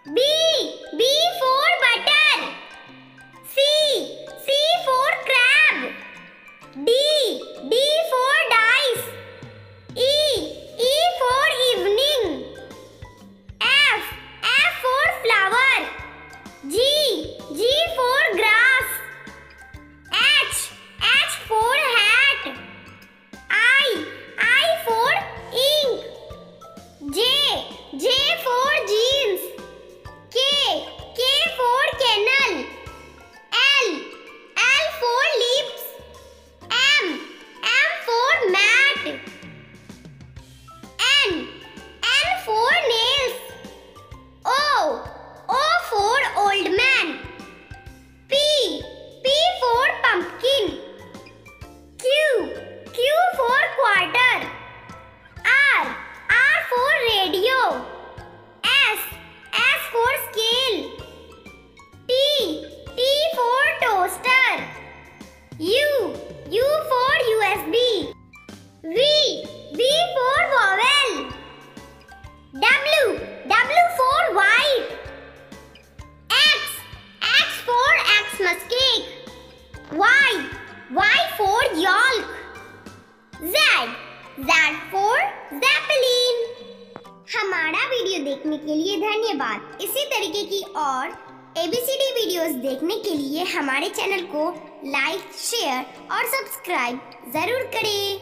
B. B for butter. C. C for crab. D. D for dice. E. E for evening. F. F for flower. G. G for grass. H. H for hat. I for ink. J. J for jeans. K. K for kennel. L for lips. M for mat. N for nails. O for old man. P for pumpkin. Q for quarter. R for radio. S for scale. T for toaster. U for USB. V for vowel. W for white. X for Xmas cake. Y for yolk. Z for zeppelin। हमारा वीडियो देखने के लिए धन्यवाद। इसी तरीके की और ABCD वीडियोस देखने के लिए हमारे चैनल को लाइक, शेयर और सब्सक्राइब जरूर करें।